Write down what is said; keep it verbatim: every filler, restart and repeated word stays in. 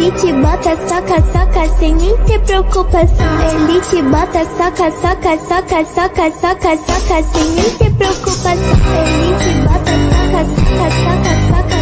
Ele te bota, soca, soca, sem nem ter preocupação. Ele te bota, soca, soca, soca, soca, soca, soca, sem nem ter preocupação. Ele te bota, soca, soca, soca, soca.